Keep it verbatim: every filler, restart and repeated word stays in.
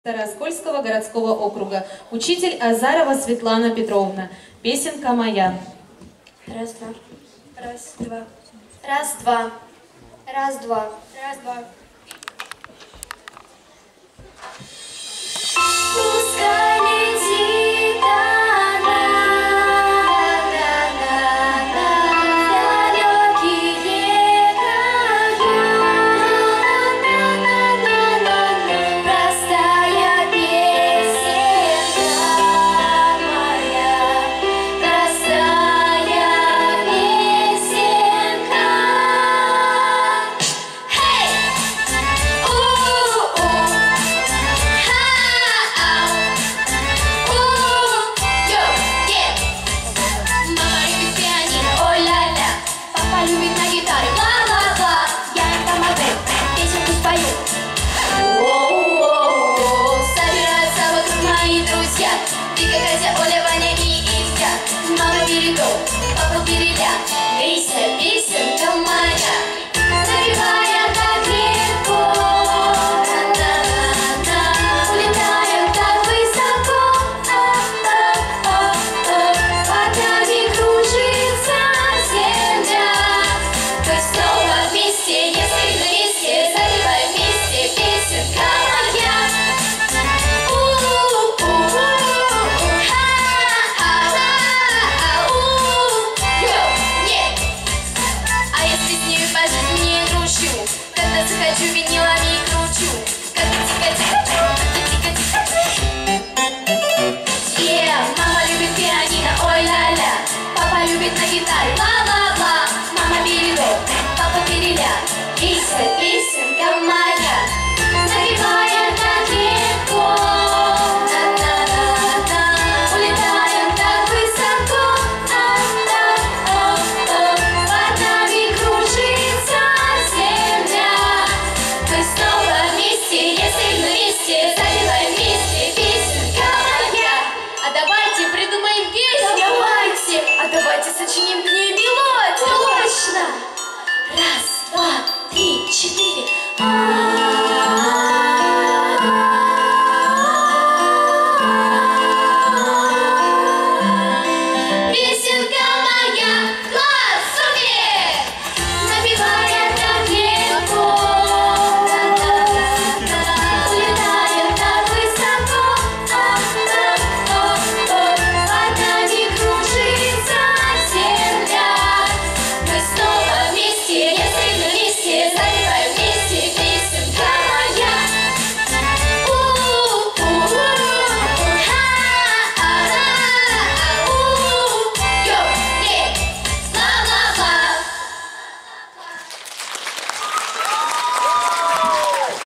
Старооскольского городского округа. Учитель Азарова Светлана Петровна. Песенка моя. Раз, два. Раз, два. Раз, два. Раз, два. Раз, два. Пускай летит она, далекие края, простая песенка моя, простая песенка. Hey! У-у-у! Любит на гитаре, бла-бла-бла. Я им там модель, песенку спою. О-о-о-о, собираются вокруг мои друзья. Вика, Катя, Оля, Ваня и Илья. Мама передок, папа переля. Песня, песня.